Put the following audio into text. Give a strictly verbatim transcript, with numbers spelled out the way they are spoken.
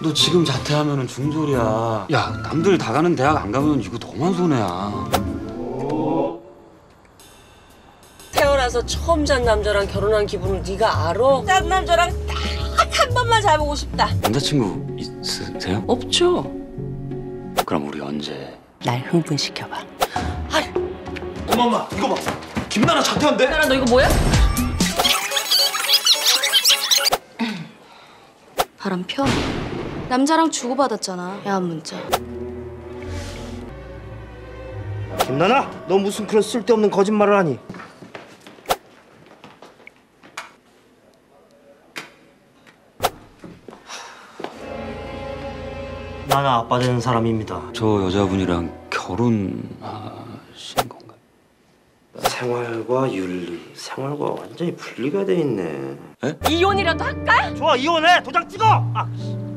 너 지금 자퇴하면은 중졸이야. 야, 남들 다 가는 대학 안 가면 이거 너만 손해야. 태어나서 처음 잔 남자랑 결혼한 기분을 네가 알아? 짠 남자랑 딱 한 번만 잡아보고 싶다. 남자친구 있으세요? 없죠. 그럼 우리 언제? 날 흥분시켜봐. 엄마 엄마 이거 봐. 김나나 자퇴한대. 나라 너 이거 뭐야? 바람 펴. 남자랑 주고받았잖아. 야한 문자. 김나나, 너 무슨 그런 쓸데없는 거짓말을 하니? 나는 아빠 되는 사람입니다. 저 여자분이랑 결혼하신 건가요? 생활과 윤리, 생활과 완전히 분리가 돼 있네. 이혼이라도 할까? 좋아, 이혼해. 도장 찍어. 아.